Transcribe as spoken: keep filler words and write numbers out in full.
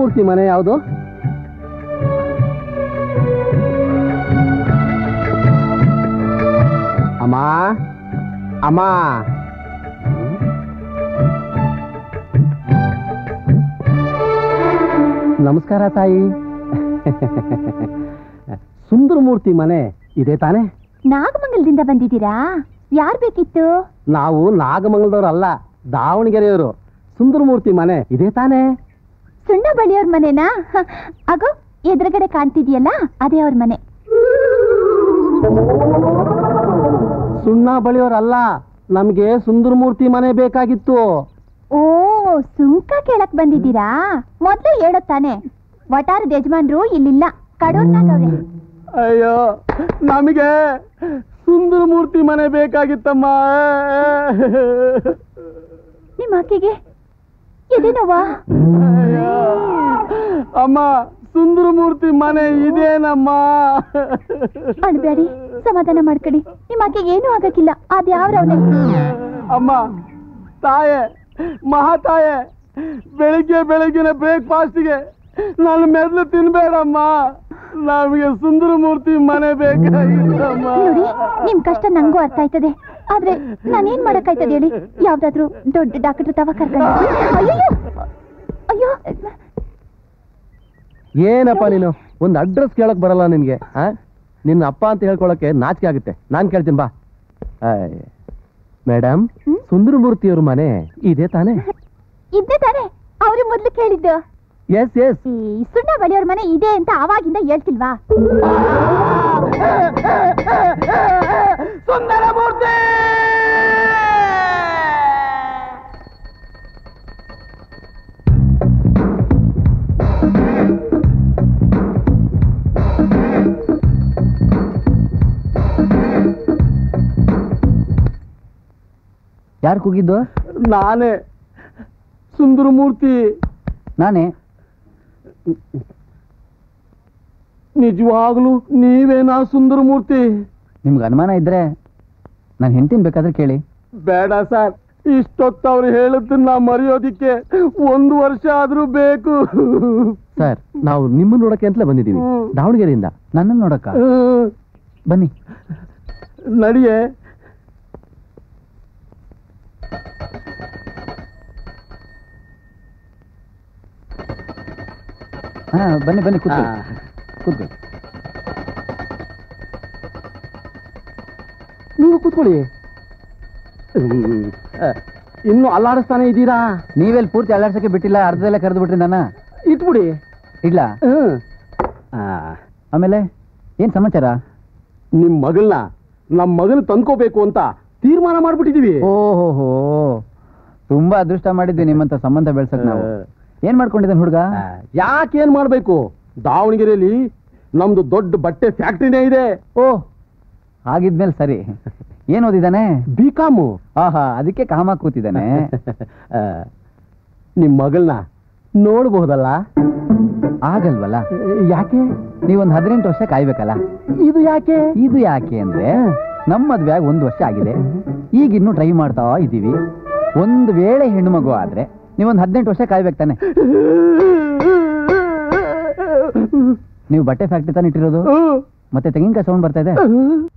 ಮೂರ್ತಿ ಮನೆ ಯಾವುದು? ಅಮ್ಮ ಅಮ್ಮ, ನಮಸ್ಕಾರ ತಾಯಿ. ಸುಂದರ ಮೂರ್ತಿ ಮನೆ ಇದೆ ತಾನೆ? ನಾಗಮಂಗಲದಿಂದ ಬಂದಿದ್ದೀರಾ? ಯಾರ್ ಬೇಕಿತ್ತು? ನಾವು ನಾಗಮಂಗಲದವ್ರಲ್ಲ, ದಾವಣಗೆರೆಯವರು. ಸುಂದರ ಮೂರ್ತಿ ಮನೆ ಇದೆ ತಾನೆ? ಸುಣ್ಣ ಬಳಿಯವ್ರ ಮನೆನಾ? ಆಗೋ ಎದುರುಗಡೆ ಕಾಣ್ತಿದ್ಯಲ್ಲ, ಅದೇ ಅವ್ರ ಮನೆ. ಸುಣ್ಣ ಬಳಿಯವ್ರಲ್ಲ, ನಮ್ಗೆ ಸುಂದರ ಮೂರ್ತಿ ಮನೆ ಬೇಕಾಗಿತ್ತು. ಓ, ಸುಂಕ ಕೇಳಕ್ ಬಂದಿದ್ದೀರಾ? ಮೊದ್ಲು ಹೇಳೋ ತಾನೆ, ವಟಾರದ ಯಜಮಾನ್ರು ಇಲ್ಲಿಲ್ಲ, ಕಡೂರ್ನಾಗವ್ರೆ. ಅಯ್ಯೋ, ನಮಗೆ ಸುಂದರ ಮೂರ್ತಿ ಮನೆ ಬೇಕಾಗಿತ್ತಮ್ಮ. ನಿಮ್ಮ ಆಕೆಗೆ ಇದೇನವ್ವಾ? ಅಮ್ಮ, ಸುಂದರ ಮೂರ್ತಿ ಮನೆ ಇದೇನಮ್ಮ. ಅಳ್ಬೇಡಿ, ಸಮಾಧಾನ ಮಾಡ್ಕೊಳ್ಳಿ. ನಿಮ್ಮ ಆಕೆಗೆ ಏನೂ ಆಗಕ್ಕಿಲ್ಲ. ಅದ್ಯಾವ್ರವ್ನೆ? ಅಮ್ಮ, ತಾಯೆ, ಮಹಾತಾಯೆ, ಬೆಳಿಗ್ಗೆ ಬೆಳಗಿನ ಬ್ರೇಕ್ಫಾಸ್ಟ್ಗೆ ನಾನು ಮೆದ್ಲು ತಿನ್ಬೇಡಮ್ಮ. ನಮಗೆ ಸುಂದರ ಮೂರ್ತಿ ಮನೆ ಬೇಕಾಗಿತ್ತಮ್ಮ. ನೋಡಿ, ನಿಮ್ ಕಷ್ಟ ನಂಗೂ ಅರ್ಥ ಆಯ್ತದೆ, ಆದ್ರೆ ನಾನೇನ್ ಮಾಡಕ್ಕಾಯ್ತದೆ ಹೇಳಿ? ಯಾವ್ದಾದ್ರು ದೊಡ್ಡ ಡಾಕ್ಟರ್ ತವ ಕರ್ಕೊಂಡು. ಅಯ್ಯೋ ಅಯ್ಯೋ, ಏನಪ್ಪ ನೀನು? ಒಂದು ಅಡ್ರೆಸ್ ಕೇಳಕ್ ಬರಲ್ಲ ನಿನ್ಗೆ? ಆ ನಿನ್ನ ಅಪ್ಪ ಅಂತ ಹೇಳ್ಕೊಳಕ್ಕೆ ನಾಚಿಕೆ ಆಗುತ್ತೆ. ನಾನ್ ಕೇಳ್ತೀನಿ ಬಾ. ಮೇಡಮ್, ಸುಂದರ ಮೂರ್ತಿಯವ್ರ ಮನೆ ಇದೆ ತಾನೆ? ಇದ್ದೆ ತಾನೆ, ಅವ್ರು ಮೊದ್ಲು ಕೇಳಿದ್ದು. Yes yes. ಈ ಸುಣ್ಣ ಬಳಿಯವ್ರ ಮನೆ ಇದೆ ಅಂತ ಆವಾಗಿಂದ ಹೇಳ್ತಿಲ್ವಾ? ಸುಂದರ ಮೂರ್ತಿ! ಯಾರು ಕೂಗಿದ್ದು? ನಾನೇ, ಸುಂದರ ಮೂರ್ತಿ. ನಾನೇ. ನಿಜವಾಗ್ಲು ನೀವೇನಾ ಸುಂದರ ಮೂರ್ತಿ? ನಿಮ್ಗೆ ಅನುಮಾನ ಇದ್ರೆ ನಾನು ಹೆಂಡ್ತಿನ ಬೇಕಾದ್ರೆ ಕೇಳಿ. ಬೇಡ ಸರ್, ಇಷ್ಟೊತ್ತು ಅವ್ರು ಹೇಳುತ್ತನ್ನ ಮರೆಯೋದಿಕ್ಕೆ ಒಂದು ವರ್ಷ ಆದ್ರೂ ಬೇಕು. ಸರ್, ನಾವು ನಿಮ್ಮನ್ನ ನೋಡಕ್ಕೆ ಅಂತಲೇ ಬಂದಿದ್ದೀವಿ, ದಾವಣಗೆರೆಯಿಂದ. ನನ್ನನ್ನು ನೋಡಕ್ಕ ಬನ್ನಿ. ನಡಿಯೇ. ಹಾ, ಬನ್ನಿ ಬನ್ನಿ, ಕೂತ್ಕೊಳ್ಳಿ ಕೂತ್ಕೊಳ್ಳಿ. ನೀವು ಕೂತ್ಕೊಳ್ಳಿ. ಇನ್ನು ಅಲ್ಲಾಡಿಸ್ತಾನೆ ಇದ್ದೀರಾ? ನೀವೆಲ್ಲಿ ಪೂರ್ತಿ ಅಲ್ಲಾಡ್ಸಕ್ಕೆ ಬಿಟ್ಟಿಲ್ಲ, ಅರ್ಧದಲ್ಲೇ ಕರೆದು ಬಿಟ್ರಿ ನನ್ನ. ಇಟ್ಬಿಡಿ. ಇಡ್ಲಾ? ಆಮೇಲೆ ಏನ್ ಸಮಾಚಾರ? ನಿಮ್ ಮಗಳನ್ನ ನಮ್ ಮಗನ ತಂದ್ಕೋಬೇಕು ಅಂತ ತೀರ್ಮಾನ ಮಾಡ್ಬಿಟ್ಟಿದೀವಿ. ಓಹೋ, ತುಂಬಾ ಅದೃಷ್ಟ ಮಾಡಿದ್ವಿ ನಿಮ್ಮಂತ ಸಂಬಂಧ ಬೆಳ್ಸಕ್ ನಾವು. ಏನ್ ಮಾಡ್ಕೊಂಡಿದ್ದಾನೆ ಹುಡುಗ? ಯಾಕೇನ್ ಮಾಡ್ಬೇಕು, ದಾವಣಗೆರೆಯಲ್ಲಿ ನಮ್ದು ದೊಡ್ಡ ಬಟ್ಟೆ ಫ್ಯಾಕ್ಟ್ರಿನೇ ಇದೆ. ಓಹ್, ಹಾಗಿದ್ಮೇಲೆ ಸರಿ. ಏನ್ ಓದಿದ್ದಾನೆ? B com. ಆಹಾ, ಅದಕ್ಕೆ ಕಾಮ ಕೂತಿದ್ದಾನೆ. ನಿಮ್ ಮಗಳನ್ನ ನೋಡ್ಬಹುದಲ್ಲ? ಆಗಲ್ವಲ್ಲ? ಯಾಕೆ? ನೀವೊಂದ್ ಹದಿನೆಂಟು ವರ್ಷ ಕಾಯ್ಬೇಕಲ್ಲ. ಇದು ಯಾಕೆ? ಇದು ಯಾಕೆ ಅಂದ್ರೆ ನಮ್ಮ ಮದ್ವೆಯಾಗ ಒಂದು ವರ್ಷ ಆಗಿದೆ, ಈಗ ಇನ್ನು ಟ್ರೈ ಮಾಡ್ತಾ ಇದ್ದೀವಿ. ಒಂದ್ ವೇಳೆ ಹೆಣ್ಣು ಮಗು ಆದ್ರೆ ನೀವೊಂದ್ ಹದಿನೆಂಟು ವರ್ಷ ಕಾಯ್ಬೇಕು ತಾನೆ. ನೀವು ಬಟ್ಟೆ ಫ್ಯಾಕ್ಟ್ರಿ ತಾನೆ ಇಟ್ಟಿರೋದು? ಮತ್ತೆ ತೆಂಗಿನಕಾಯಿ ಸೌಂಡ್ ಬರ್ತಾ ಇದೆ.